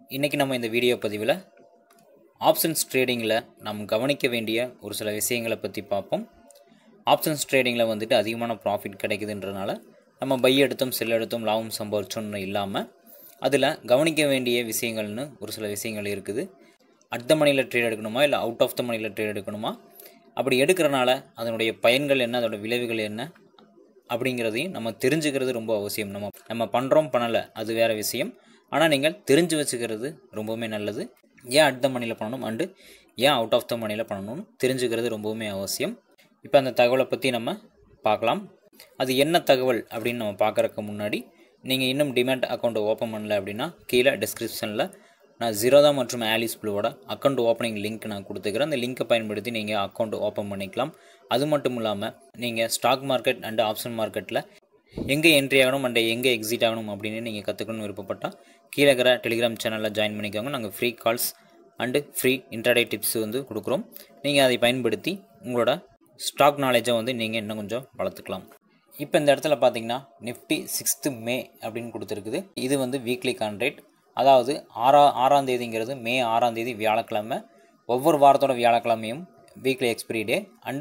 இன்றைக்கி நம்ம இந்த வீடியோ பதிவில் ஆப்ஷன்ஸ் ட்ரேடிங்கில் நாம் கவனிக்க வேண்டிய ஒரு சில விஷயங்களை பற்றி பார்ப்போம். ஆப்ஷன்ஸ் ட்ரேடிங்கில் வந்துட்டு அதிகமான ப்ராஃபிட் கிடைக்குதுன்றனால நம்ம பை எடுத்தோம் செல் எடுத்தோம் லாபம் சம்பாதிச்சோன்னு இல்லாமல் அதில் கவனிக்க வேண்டிய விஷயங்கள்னு ஒரு சில விஷயங்கள் இருக்குது. அட் த மணியில் ட்ரேட் எடுக்கணுமா இல்லை அவுட் ஆஃப் த மணியில் ட்ரேட் எடுக்கணுமா, அப்படி எடுக்கிறனால அதனுடைய பயன்கள் என்ன, அதோட விளைவுகள் என்ன அப்படிங்கிறதையும் நம்ம தெரிஞ்சுக்கிறது ரொம்ப அவசியம். நம்ம பண்ணுறோம் பண்ணலை அது வேறு விஷயம், ஆனால் நீங்கள் தெரிஞ்சு வச்சுக்கிறது ரொம்பவுமே நல்லது. ஏன் அட் த மணியில் பண்ணணும் அண்டு ஏன் அவுட் ஆஃப் த மணியில் பண்ணணும்னு தெரிஞ்சுக்கிறது ரொம்பவுமே அவசியம். இப்போ அந்த தகவலை பற்றி நம்ம பார்க்கலாம். அது என்ன தகவல் அப்படின்னு நம்ம பார்க்குறதுக்கு முன்னாடி நீங்கள் இன்னும் டிமேட் அக்கௌண்ட்டை ஓப்பன் பண்ணல அப்படின்னா கீழே டிஸ்கிரிப்ஷனில் நான் ZERODHA மற்றும் ஆலிஸ் ப்ளூவோட அக்கௌண்ட் ஓப்பனிங் லிங்க் நான் கொடுத்துக்கிறேன். அந்த லிங்க்கை பயன்படுத்தி நீங்கள் அக்கௌண்ட் ஓப்பன் பண்ணிக்கலாம். அது மட்டும் இல்லாமல் நீங்கள் ஸ்டாக் மார்க்கெட் அண்டு ஆப்ஷன் மார்க்கெட்டில் எங்கே என்ட்ரி ஆகணும் அண்ட் எங்கே எக்ஸிட் ஆகணும் அப்படின்னு நீங்கள் கற்றுக்கணும்னு விருப்பப்பட்டால் கீழே இருக்கிற டெலிகிராம் சேனலில் ஜாயின் பண்ணிக்கோங்க. நாங்கள் free calls and free intraday tips கொடுக்குறோம். நீங்கள் அதை பயன்படுத்தி உங்களோட ஸ்டாக் நாலேஜை நீங்கள் இன்னும் கொஞ்சம் வளர்த்துக்கலாம். இப்போ இந்த இடத்துல பார்த்தீங்கன்னா நிஃப்டி 6th மே அப்படின்னு கொடுத்துருக்குது. இது வீக்லி கான்ட்ராக்ட், அதாவது ஆறாம் தேதிங்கிறது மே 6ஆம் தேதி வியாழக்கிழமை. ஒவ்வொரு வாரத்தோட வியாழக்கிழமையும் weekly expiry day and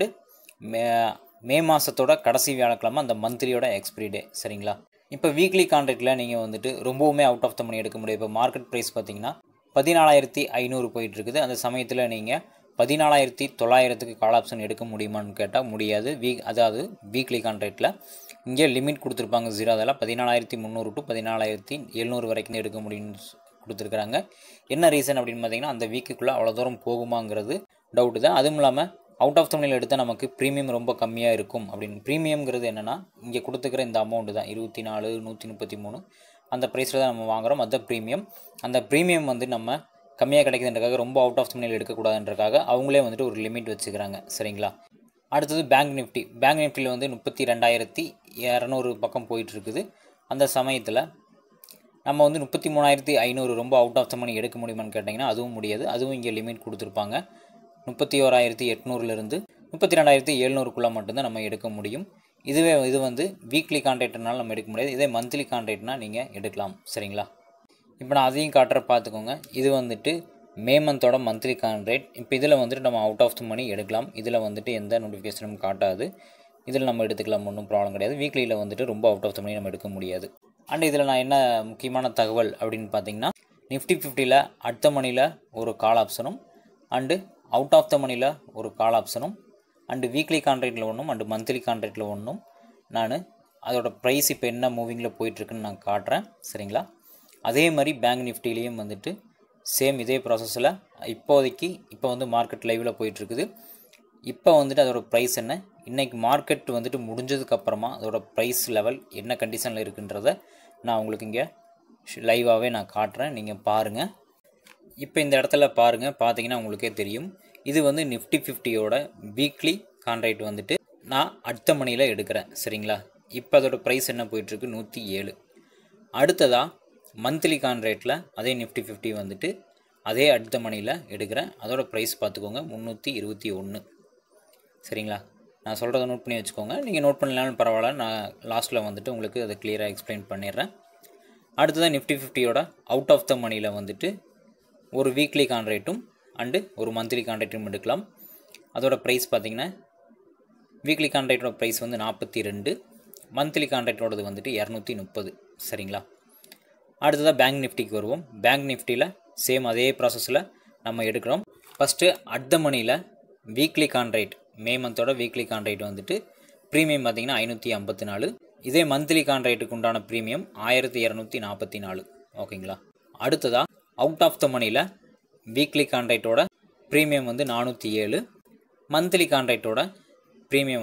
May மாதத்தோட கடைசி வியாழக்கிழமை அந்த மந்த்லியோட எக்ஸ்பிரி டே. சரிங்களா? இப்போ வீக்லி கான்ட்ராக்டில் நீங்கள் ரொம்பவுமே அவுட் ஆஃப் த மணி எடுக்க முடியும். இப்போ மார்க்கெட் ப்ரைஸ் பார்த்தீங்கன்னா 14,500 போயிட்டுருக்குது. அந்த சமயத்தில் நீங்கள் 14,900க்கு கால் ஆப்ஷன் எடுக்க முடியுமான்னு கேட்டால் முடியாது. அதாவது வீக்லி கான்ட்ராக்டில் இங்கே லிமிட் கொடுத்துருப்பாங்க. ZERODHAல 14,300 டு 14,700 வரைக்கும் எடுக்க முடியும்னு கொடுத்துருக்குறாங்க. என்ன ரீசன் அப்படின்னு பார்த்தீங்கன்னா அந்த வீக்குக்குள்ளே அவ்வளோ தூரம் போகுமாங்கிறது டவுட்டு தான். அதுவும் இல்லாமல் அவுட் ஆஃப் த மணியில் எடுத்தால் நமக்கு ப்ரீமியம் ரொம்ப கம்மியாக இருக்கும் அப்படின்னு. ப்ரீமியம்ங்கிறது என்னென்னா இங்கே கொடுத்துக்கிற இந்த அமௌண்ட்டு தான் 24,133 அந்த ப்ரைஸில் தான் நம்ம வாங்குகிறோம். அதுதான் ப்ரீமியம். அந்த ப்ரீமியம் நம்ம கம்மியாக கிடைக்குதுன்றக்காக ரொம்ப அவுட் ஆஃப் த மணியில் எடுக்கக்கூடாதுன்றக்காக அவங்களே ஒரு லிமிட் வச்சுக்கிறாங்க. சரிங்களா? அடுத்தது பேங்க் நிஃப்டி. பேங்க் நிஃப்டியில் 32,200 பக்கம் போயிட்டுருக்குது. அந்த சமயத்தில் நம்ம 33,500 ரொம்ப அவுட் ஆஃப் த மணி எடுக்க முடியுமான்னு கேட்டிங்கன்னா அதுவும் முடியாது. அதுவும் இங்கே லிமிட் கொடுத்துருப்பாங்க. 31,800லேருந்து 32,700க்குள்ளே மட்டும்தான் நம்ம எடுக்க முடியும். இது வீக்லி கான்ட்ராக்ட்னால நம்ம எடுக்க முடியாது. இதே மந்த்லி கான்ட்ராக்ட்னால் நீங்கள் எடுக்கலாம். சரிங்களா? இப்போ நான் அதையும் காட்டுற பார்த்துக்கோங்க. இது மே மந்தோட மந்த்லி கான்ட்ராக்ட். இப்போ இதில் நம்ம அவுட் ஆஃப் த மணி எடுக்கலாம். இதில் எந்த நோட்டிஃபிகேஷனும் காட்டாது. இதில் நம்ம எடுத்துக்கலாம், ஒன்றும் ப்ராப்ளம் கிடையாது. வீக்லியில் ரொம்ப அவுட் ஆஃப் த மணி நம்ம எடுக்க முடியாது. அண்ட் இதில் நான் என்ன முக்கியமான தகவல் அப்படின்னு பார்த்தீங்கன்னா நிஃப்டி 50ல் அட் த மணியில் ஒரு கால் ஆப்ஷனும் அண்டு அவுட் ஆஃப் த மணியில் ஒரு கால் ஆப்ஷனும் அண்டு வீக்லி கான்ட்ராக்டில் ஒன்றும் அண்டு மந்த்லி கான்ட்ராக்டில் ஒன்றும் நான் அதோட ப்ரைஸ் இப்போ என்ன மூவிங்கில் போயிட்டுருக்குன்னு நான் காட்டுறேன். சரிங்களா? அதே மாதிரி பேங்க் நிஃப்டிலையும் சேம் இதே ப்ராசஸில் இப்போதைக்கு இப்போ மார்க்கெட் லைவில் போயிட்டுருக்குது. இப்போ அதோட ப்ரைஸ் என்ன, இன்றைக்கி மார்க்கெட் முடிஞ்சதுக்கப்புறமா அதோட ப்ரைஸ் லெவல் என்ன கண்டிஷனில் இருக்குன்றதை நான் உங்களுக்கு இங்கே லைவாகவே நான் காட்டுறேன். நீங்கள் பாருங்கள். இப்போ இந்த இடத்துல பார்த்தீங்கன்னா உங்களுக்கே தெரியும். இது நிஃப்டி 50யோட வீக்லி கான்ட்ராக்ட் நான் அடுத்த மணியில் எடுக்கிறேன். சரிங்களா? இப்போ அதோட ப்ரைஸ் என்ன போயிட்டுருக்கு 107. அடுத்ததாக மந்த்லி கான்ட்ராக்டில் அதே நிஃப்டி 50 அதே அடுத்த மணியில் எடுக்கிறேன். அதோட ப்ரைஸ் பார்த்துக்கோங்க 321. சரிங்களா? நான் சொல்கிறத நோட் பண்ணி வச்சுக்கோங்க. நீங்கள் நோட் பண்ணலாலும் பரவாயில்ல, நான் லாஸ்ட்டில் உங்களுக்கு அதை கிளியராக எக்ஸ்பிளைன் பண்ணிடுறேன். அடுத்ததாக நிஃப்டி 50யோட அவுட் ஆஃப் த மணியில் ஒரு வீக்லி கான்ட்ராக்ட்டும் அண்டு ஒரு மந்த்லி கான்ட்ராக்டும் எடுக்கலாம். அதோட ப்ரைஸ் பார்த்திங்கன்னா வீக்லி கான்ட்ராக்டோட ப்ரைஸ் 42, மந்த்லி கான்ட்ராக்டோடது 230. சரிங்களா? அடுத்ததாக பேங்க் நிஃப்டிக்கு வருவோம். பேங்க் நிஃப்டியில் சேம் அதே ப்ராசஸில் நம்ம எடுக்கிறோம். ஃபஸ்ட்டு அட் த மணியில் வீக்லி கான்ட்ராக்ட் மே மந்தோட வீக்லி கான்ட்ராக்ட் ப்ரீமியம் பார்த்திங்கன்னா 554. இதே மந்த்லி கான்ட்ராக்டுக்கு உண்டான ப்ரீமியம் 1244. ஓகேங்களா? அடுத்ததாக அவுட் ஆஃப் த மணியில் வீக்லி கான்ட்ராக்டோட ப்ரீமியம் 407, மந்த்லி கான்ட்ராக்டோட ப்ரீமியம்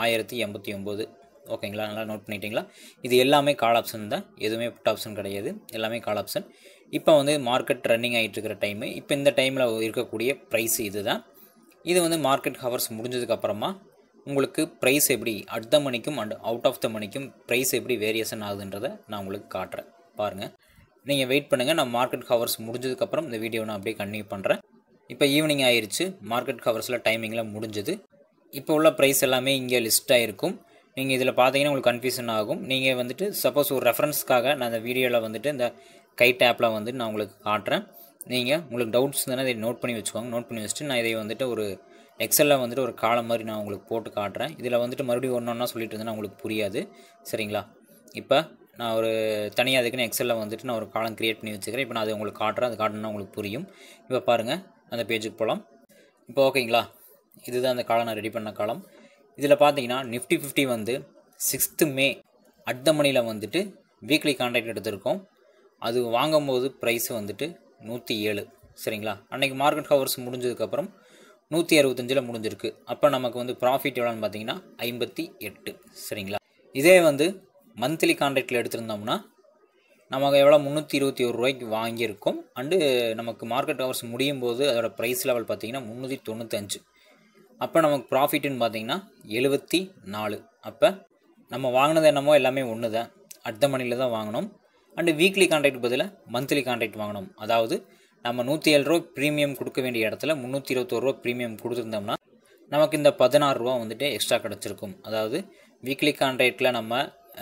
1089. ஓகேங்களா? நல்லா நோட் பண்ணிட்டீங்களா? இது எல்லாமே கால் ஆப்ஷன் தான், எதுவுமே புட் ஆப்ஷன் கிடையாது, எல்லாமே கால் ஆப்ஷன். இப்போ மார்க்கெட் ரன்னிங் ஆகிட்டு இருக்கிற டைமு. இப்போ இந்த டைமில் இருக்கக்கூடிய ப்ரைஸ் இது தான். இது மார்க்கெட் ஹவர்ஸ் முடிஞ்சதுக்கப்புறமா உங்களுக்கு ப்ரைஸ் எப்படி அட் த மணிக்கும் அண்ட் அவுட் ஆஃப் த மணிக்கும் ப்ரைஸ் எப்படி வேரியேஷன் ஆகுதுன்றதை நான் உங்களுக்கு காட்டுறேன். பாருங்கள். நீங்கள் வெயிட் பண்ணுங்கள். நான் மார்க்கெட் ஹவர்ஸ் முடிஞ்சதுக்கப்புறம் இந்த வீடியோ நான் அப்படியே கண்டினியூ பண்ணுறேன். இப்போ ஈவினிங் ஆயிடுச்சு. மார்க்கெட் ஹவர்ஸில் டைமிங்கில் முடிஞ்சது. இப்போ உள்ள ப்ரைஸ் எல்லாமே இங்கே லிஸ்ட் ஆகிருக்கும். நீங்கள் இதில் பார்த்தீங்கன்னா உங்களுக்கு கன்ஃபியூஷன் ஆகும். நீங்கள் சப்போஸ் ஒரு ரெஃபரன்ஸ்க்காக நான் இந்த வீடியோவில் இந்த கைட் ஆப்பில் வந்து நான் உங்களுக்கு காட்டுறேன். நீங்கள் உங்களுக்கு டவுட்ஸ் இருந்தால் இதை நோட் பண்ணி வச்சுக்கோங்க. நோட் பண்ணி வச்சுட்டு நான் இதை வந்துட்டு ஒரு எக்ஸலில் வந்துட்டு ஒரு காலம் மாதிரி நான் உங்களுக்கு போட்டு காட்டுறேன். இதில் வந்துட்டு மறுபடியும் ஒன்றா சொல்லிட்டு இருந்தேன்னா உங்களுக்கு புரியாது. சரிங்களா? இப்போ நான் ஒரு தனியாக அதுக்குன்னு எக்ஸலில் வந்துட்டு நான் ஒரு காலம் க்ரியேட் பண்ணி வச்சுக்கிறேன். இப்போ நான் அதை உங்களுக்கு காட்டுறேன். அது காட்டணுன்னா உங்களுக்கு புரியும். இப்போ பாருங்கள், அந்த பேஜுக்கு போகலாம். இப்போ ஓகேங்களா? இதுதான் அந்த காலம், நான் ரெடி பண்ண காலம். இதில் பார்த்தீங்கன்னா நிஃப்டி 50 வந்து 6th May அட் த மணியில் வந்துட்டு வீக்லி கான்ட்ராக்ட் எடுத்திருக்கோம். அது வாங்கும்போது ப்ரைஸ் வந்துட்டு 107. சரிங்களா? அன்றைக்கி மார்க்கெட் ஹவர்ஸ் முடிஞ்சதுக்கப்புறம் 165 முடிஞ்சிருக்கு. அப்போ நமக்கு வந்து ப்ராஃபிட் எவ்வளோன்னு பார்த்தீங்கன்னா 58. சரிங்களா? இதே வந்து மந்த்லி கான்ட்ராக்டில் எடுத்திருந்தோம்னா நமக்கு எவ்வளோ 321 ரூபாய்க்கு வாங்கியிருக்கோம். அண்டு நமக்கு மார்க்கெட் ஹவர்ஸ் முடியும் போது அதோட ப்ரைஸ் லெவல் பார்த்தீங்கன்னா 395. அப்போ நமக்கு ப்ராஃபிட்டுன்னு பார்த்தீங்கன்னா 74. அப்போ நம்ம வாங்கினது என்னமோ எல்லாமே ஒன்று தான், அட் த மணியில் தான் வாங்கினோம். அண்டு வீக்லி கான்ட்ராக்ட் பதிலாக மந்த்லி கான்ட்ராக்ட் வாங்கினோம். அதாவது நம்ம 107 ரூபா ப்ரீமியம் கொடுக்க வேண்டிய இடத்துல 321 ரூபா ப்ரீமியம் கொடுத்துருந்தோம்னா நமக்கு இந்த 16 ரூபா வந்துட்டு எக்ஸ்ட்ரா கிடச்சிருக்கும். அதாவது வீக்லி கான்ட்ராக்டில் நம்ம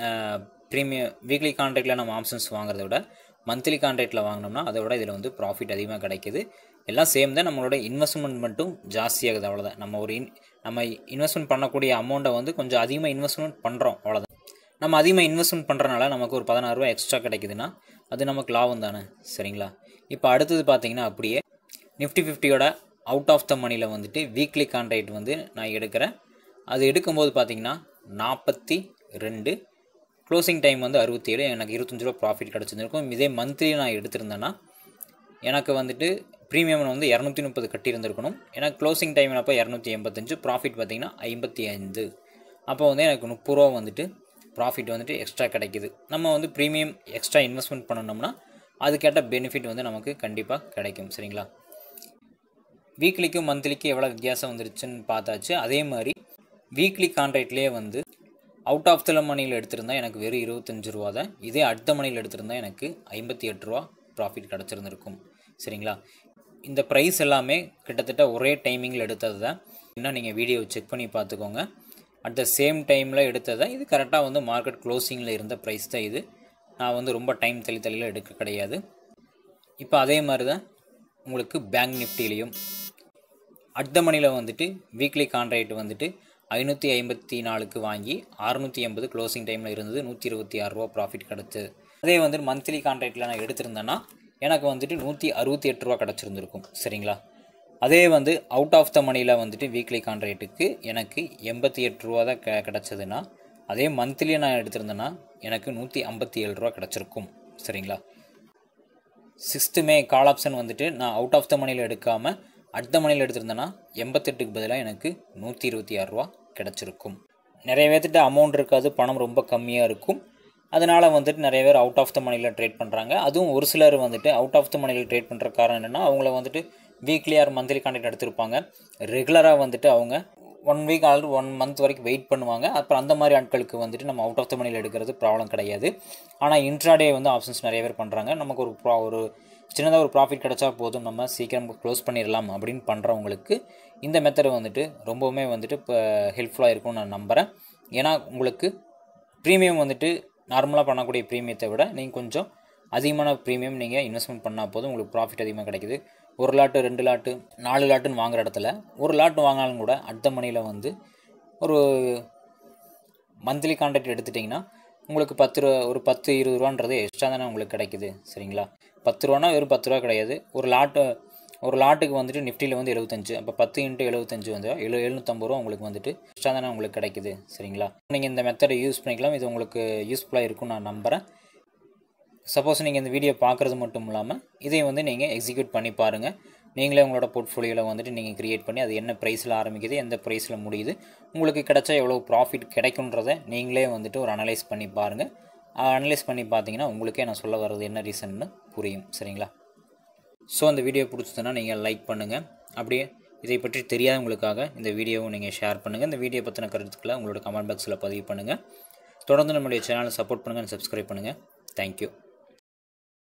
வீக்லி கான்ட்ராக்டில் நம்ம ஆப்ஷன்ஸ் வாங்குறத விட மந்த்லி கான்ட்ராக்டில் வாங்கினோம்னா அதை விட இதில் வந்து ப்ராஃபிட் அதிகமாக கிடைக்கிது. எல்லாம் சேம் தான், நம்மளோட இன்வெஸ்ட்மெண்ட் மட்டும் ஜாஸ்தியாகுது, அவ்வளோதான். நம்ம இன்வெஸ்ட்மெண்ட் பண்ணக்கூடிய அமௌண்ட்டை வந்து கொஞ்சம் அதிகமாக இன்வெஸ்ட்மெண்ட் பண்ணுறோம், அவ்வளோதான். நம்ம அதிகமாக இன்வெஸ்ட்மெண்ட் பண்ணுறனால நமக்கு ஒரு 16 ரூபா எக்ஸ்ட்ரா கிடைக்குதுன்னா அது நமக்கு லாபம் தானே. சரிங்களா? இப்போ அடுத்தது பார்த்தீங்கன்னா அப்படியே நிஃப்டி 50யோட அவுட் ஆஃப் த மணியில் வந்துட்டு வீக்லி கான்ட்ராக்ட் வந்து நான் எடுக்கிறேன். அது எடுக்கும்போது பார்த்தீங்கன்னா 42, க்ளோசிங் டைம் வந்து 67, எனக்கு 25 ரூபா ப்ராஃபிட் கிடச்சிருந்துருக்கும். இதே மந்த்லி நான் எடுத்திருந்தேன்னா எனக்கு வந்துட்டு ப்ரீமியம் வந்து 230 கட்டியிருந்துருக்கணும். எனக்கு க்ளோசிங் டைமில் அப்போ 285, ப்ராஃபிட் பார்த்திங்கன்னா 55. அப்போ வந்து எனக்கு 30 ரூபா வந்துட்டு ப்ராஃபிட் வந்துட்டு எக்ஸ்ட்ரா கிடைக்கிது. நம்ம வந்து ப்ரீமியம் எக்ஸ்ட்ரா இன்வெஸ்ட்மெண்ட் பண்ணணும்னா அதுக்கேட்ட பெனிஃபிட் வந்து நமக்கு கண்டிப்பாக கிடைக்கும். சரிங்களா? வீக்லிக்கும் மந்த்லிக்கும் எவ்வளோ வித்தியாசம் வந்துருச்சுன்னு பார்த்தாச்சு. அதே மாதிரி வீக்லி கான்ட்ராக்ட்லேயே வந்து அவுட் ஆஃப் த மணியில் எடுத்திருந்தால் எனக்கு வெறும் 25 ரூபா தான். இதே அட் த மணியில் எடுத்திருந்தால் எனக்கு 58 ரூபா ப்ராஃபிட் கிடச்சிருந்துருக்கும். சரிங்களா? இந்த ப்ரைஸ் எல்லாமே கிட்டத்தட்ட ஒரே டைமிங்கில் எடுத்தது தான். இன்னும் நீங்கள் வீடியோ செக் பண்ணி பார்த்துக்கோங்க. அட் த சேம் டைமில் எடுத்தது தான். இது கரெக்டாக வந்து மார்க்கெட் க்ளோசிங்கில் இருந்த ப்ரைஸ் தான் இது. நான் வந்து ரொம்ப டைம் தள்ளியில் எடுக்க கிடையாது. இப்போ அதே மாதிரி தான் உங்களுக்கு பேங்க் நிஃப்டிலையும் அட் த மணியில் வந்துட்டு வீக்லி கான்ட்ராக்ட் வந்துட்டு 554க்கு வாங்கி 680 க்ளோசிங் டைமில் இருந்தது. 126 ரூபா ப்ராஃபிட் கிடச்சிது. அதே வந்து மந்த்லி கான்ட்ராக்டில் நான் எடுத்திருந்தேன்னா எனக்கு வந்துட்டு 168 ரூபா கிடச்சிருந்துருக்கும். சரிங்களா? அதே வந்து அவுட் ஆஃப் த மணியில் வந்துட்டு வீக்லி கான்ட்ராக்ட்டுக்கு எனக்கு 88 ரூபா தான் கிடச்சதுன்னா அதே மந்த்லி நான் எடுத்திருந்தேன்னா எனக்கு 157 ரூபா கிடச்சிருக்கும். சரிங்களா? 6th May கால் ஆப்ஷன் வந்துட்டு நான் அவுட் ஆஃப் த மணியில் எடுக்காமல் அட் த மணியில் எடுத்திருந்தேன்னா 88க்கு பதிலாக எனக்கு 126 ரூபா கிடச்சிருக்கும். நிறைய பேர்த்திட்ட அமௌண்ட் இருக்காது, பணம் ரொம்ப கம்மியாக இருக்கும். அதனால் வந்துட்டு நிறைய பேர் அவுட் ஆஃப் த மணியில் ட்ரேட் பண்ணுறாங்க. அதுவும் ஒரு சிலர் வந்துட்டு அவுட் ஆஃப் த மணியில் ட்ரேட் பண்ணுற காரணம் என்னென்னா அவங்கள வந்துட்டு வீக்லி ஆர் மந்த்லி கான்ட்ராக்ட் எடுத்திருப்பாங்க. ரெகுலராக வந்துட்டு அவங்க 1 வீக் ஆல்ரெடி 1 மந்த் வரைக்கும் வெயிட் பண்ணுவாங்க. அப்புறம் அந்த மாதிரி ஆட்களுக்கு வந்துட்டு நம்ம அவுட் ஆஃப் த மணியில் எடுக்கிறது ப்ராப்ளம் கிடையாது. ஆனால் இன்ட்ராடே வந்து ஆப்ஷன்ஸ் நிறைய பேர் பண்ணுறாங்க. நமக்கு ஒரு சின்னதாக ஒரு ப்ராஃபிட் கிடச்சா போதும், நம்ம சீக்கிரம் க்ளோஸ் பண்ணிடலாம் அப்படின்னு பண்ணுறவங்களுக்கு இந்த மெத்தட் வந்துட்டு ரொம்பவுமே வந்துட்டு இப்போ ஹெல்ப்ஃபுல்லாக இருக்கும்னு நான் நம்புகிறேன். ஏன்னா உங்களுக்கு ப்ரீமியம் வந்துட்டு நார்மலாக பண்ணக்கூடிய ப்ரீமியத்தை விட நீங்கள் கொஞ்சம் அதிகமான ப்ரீமியம் நீங்கள் இன்வெஸ்ட்மெண்ட் பண்ணால் போதும் உங்களுக்கு ப்ராஃபிட் அதிகமாக கிடைக்குது. 1 லாட்டு 2 லாட்டு 4 லாட்டுன்னு வாங்குற இடத்துல 1 லாட்டு வாங்கினாலும் கூட அட் த மணியில் வந்து ஒரு மந்த்லி கான்ட்ராக்ட் எடுத்துட்டிங்கன்னா உங்களுக்கு 10 ரூபா, ஒரு 10-20 ரூபான்றது எக்ஸ்ட்ரா தானே உங்களுக்கு கிடைக்குது. சரிங்களா? 10 ரூபானா வெறும் 10 ரூபா கிடையாது. ஒரு லாட்டுக்கு வந்துட்டு நிஃப்டியில் வந்து 75, அப்போ 10 × 75 வந்து 750 ரூபா உங்களுக்கு வந்துட்டு எக்ஸ்ட்ரா தானே உங்களுக்கு கிடைக்குது. சரிங்களா? நீங்கள் இந்த மெத்தடை யூஸ் பண்ணிக்கலாம். இது உங்களுக்கு யூஸ்ஃபுல்லாக இருக்கும்னு நான் நம்புகிறேன். சப்போஸ் நீங்கள் இந்த வீடியோ பார்க்குறது மட்டும் இல்லாமல் இதை வந்து நீங்கள் எக்ஸிக்யூட் பண்ணி பாருங்கள். நீங்களே உங்களோட போர்ட்ஃபோலியோவில் வந்துட்டு நீங்கள் க்ரியேட் பண்ணி அது என்ன ப்ரைஸில் ஆரம்பிக்குது, எந்த ப்ரைஸில் முடியுது, உங்களுக்கு கிடைச்சா எவ்வளோ ப்ராஃபிட் கிடைக்குன்றதை நீங்களே வந்துட்டு ஒரு அனலைஸ் பண்ணி பாருங்கள். அனலைஸ் பண்ணி பார்த்தீங்கன்னா உங்களுக்கே நான் சொல்ல வர்றது என்ன ரீசன்னு புரியும். சரிங்களா? ஸோ அந்த வீடியோ பிடிச்சதுன்னா நீங்கள் லைக் பண்ணுங்கள். அப்படியே இதை பற்றி தெரியாதவங்களுக்காக இந்த வீடியோவும் நீங்கள் ஷேர் பண்ணுங்கள். இந்த வீடியோ பற்றின கருத்துக்களை உங்களோட கமெண்ட் பாக்ஸில் பதிவு பண்ணுங்கள். தொடர்ந்து நம்மளுடைய சேனலை சப்போர்ட் பண்ணுங்கள், சப்ஸ்கிரைப் பண்ணுங்கள். தேங்க்யூ.